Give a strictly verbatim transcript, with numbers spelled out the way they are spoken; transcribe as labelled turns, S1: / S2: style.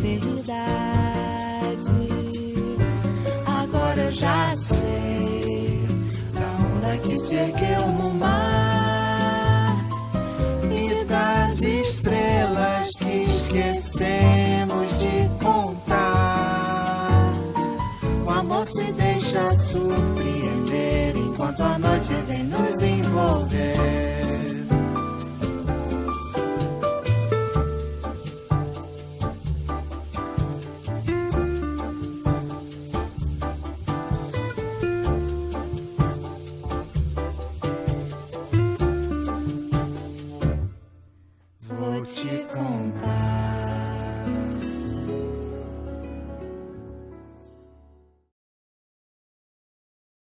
S1: eternidade. Agora eu já sei da onda que se ergueu no mar e das estrelas que esquecemos de contar. O amor se deixa surpreender enquanto a noite vem nos envolver.